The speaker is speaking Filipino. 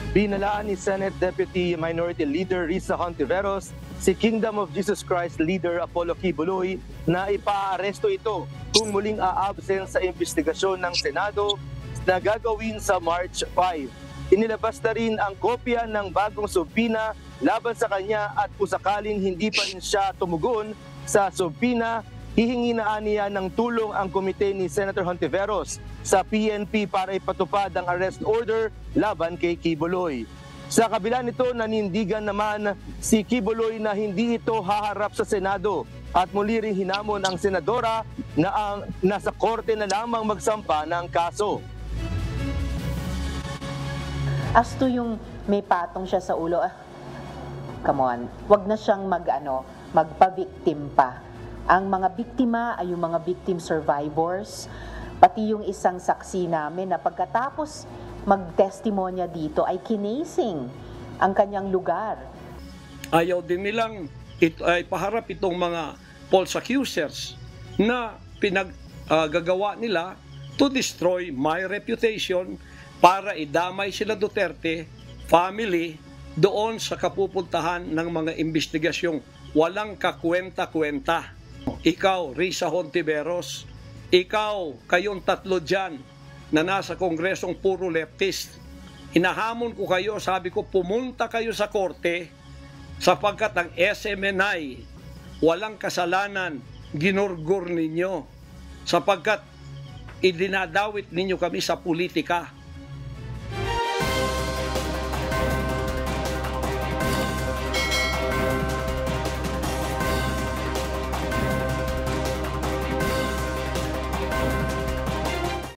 Binalaan ni Senate Deputy Minority Leader Risa Hontiveros si Kingdom of Jesus Christ Leader Apollo Quiboloy na ipaaresto ito kung muling aabsent sa investigasyon ng Senado na gagawin sa March 5. Inilabas na rin ang kopya ng bagong subpina laban sa kanya at kung sakaling hindi pa rin siya tumugon sa subpina, hihingi na niya ng tulong ang komite ni Senator Hontiveros sa PNP para ipatupad ang arrest order laban kay Quiboloy. Sa kabila nito, nanindigan naman si Quiboloy na hindi ito haharap sa Senado at muli ring hinamon ang senadora na nasa korte na lamang magsampa ng kaso. As to yung may patong siya sa ulo, come on, wag na siyang magpa-victim pa. Ang mga biktima ay yung mga victim survivors, pati yung isang saksi namin na pagkatapos mag-testimonya dito ay kinasing ang kanyang lugar. Ayaw din nilang ay paharap itong mga false accusers na pinaggagawa nila to destroy my reputation para idamay sila Duterte family doon sa kapupuntahan ng mga investigasyong walang kakwenta-kwenta. Ikaw, Risa Hontiveros, ikaw, kayong tatlo dyan na nasa kongresong puro leftist, hinahamon ko kayo, sabi ko, pumunta kayo sa korte sapagkat ang SMNI walang kasalanan, ginurgur ninyo sapagkat idinadawit ninyo kami sa politika.